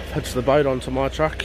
hitched the boat onto my truck.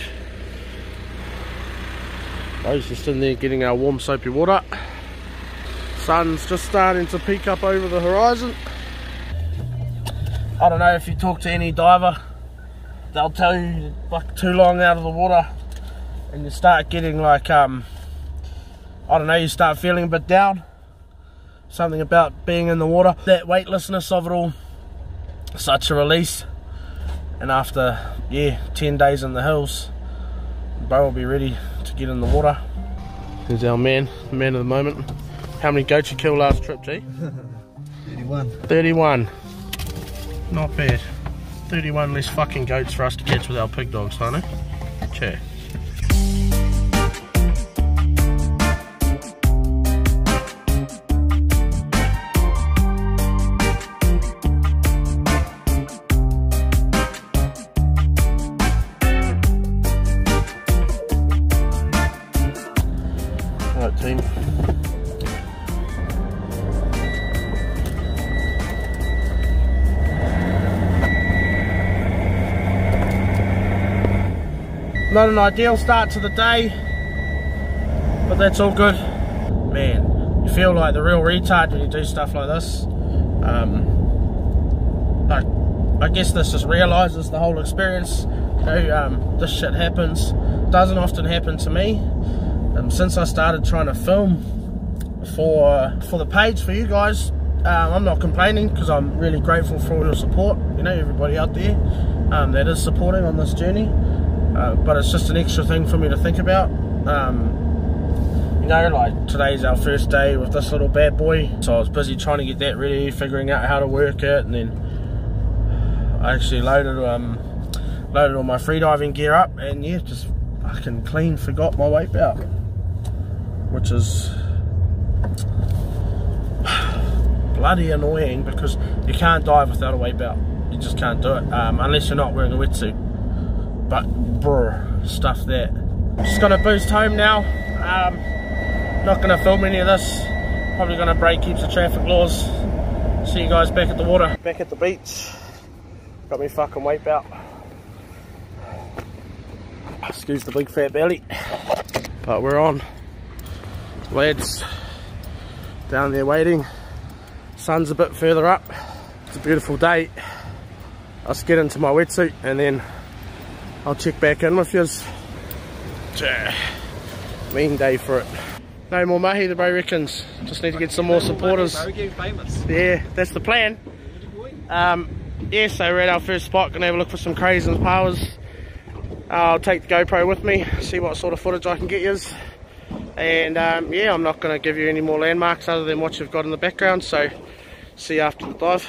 Bo's just in there getting our warm soapy water. Sun's just starting to peek up over the horizon. I don't know if you talk to any diver, they'll tell you like too long out of the water and you start getting like I don't know, you start feeling a bit down. Something about being in the water, that weightlessness of it all, such a release. And after 10 days in the hills, Bo will be ready to get in the water. Here's our man, the man of the moment. How many goats you killed last trip, G? 31. 31. Not bad. 31 less fucking goats for us to catch with our pig dogs, aren't they? Okay. Right, team. Not an ideal start to the day, but that's all good. Man, you feel like the real retard when you do stuff like this. I guess this just realises the whole experience. You know, this shit happens. Doesn't often happen to me. Since I started trying to film for the page for you guys, I'm not complaining because I'm really grateful for all your support. You know, everybody out there that is supporting on this journey. But it's just an extra thing for me to think about. You know, like today's our first day with this little bad boy, so I was busy trying to get that ready, figuring out how to work it, and then I actually loaded all my freediving gear up, and yeah, just fucking clean forgot my weight belt, which is bloody annoying because you can't dive without a weight belt. You just can't do it unless you're not wearing a wetsuit. But brr, stuff that. Just gonna boost home now. Not gonna film any of this. Probably gonna break heaps of traffic laws. See you guys back at the water, back at the beach. Got me fucking weight belt. Excuse the big fat belly. But we're on. Lads down there waiting. Sun's a bit further up. It's a beautiful day. I'll get into my wetsuit and then I'll check back in with yous. Mean day for it. No more mahi, the bro reckons. Just need to get some more supporters. Yeah, that's the plan. Yeah, so we're at our first spot, gonna have a look for some crays and powers. I'll take the GoPro with me, see what sort of footage I can get yous. And yeah, I'm not gonna give you any more landmarks other than what you've got in the background, so see you after the dive.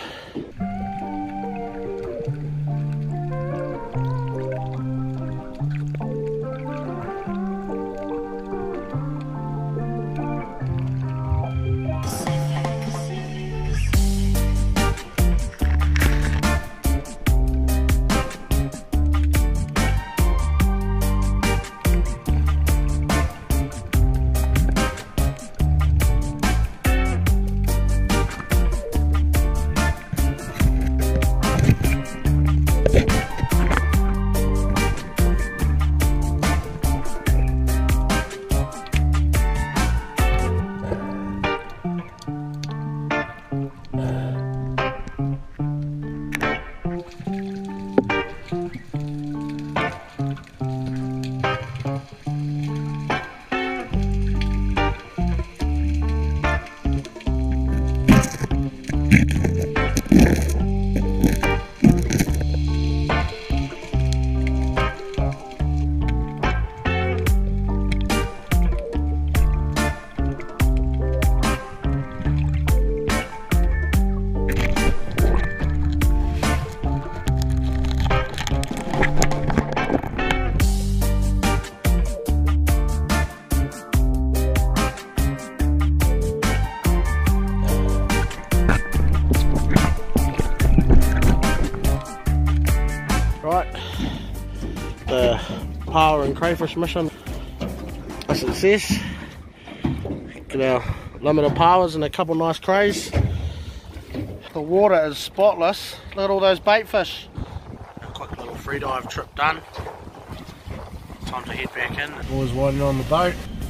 The power and crayfish mission a success. Get our limited powers and a couple nice crays. The water is spotless. Look at all those bait fish. A quick little free dive trip done. Time to head back in. Boys riding on the boat.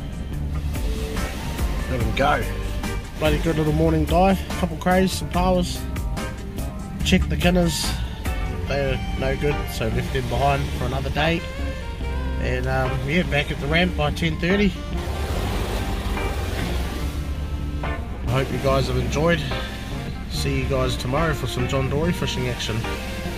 Let them go. Bloody good little morning dive. Couple crays, some powers. Check the Kinners. They're no good, so left them behind for another day. And yeah, back at the ramp by 10:30. I hope you guys have enjoyed. See you guys tomorrow for some John Dory fishing action.